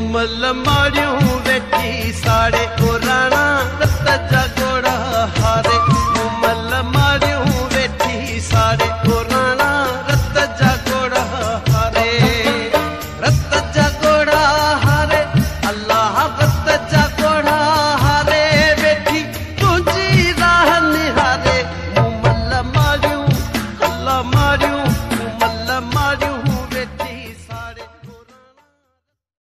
मल माड़ियों वेठी साड़े को राणा रत जग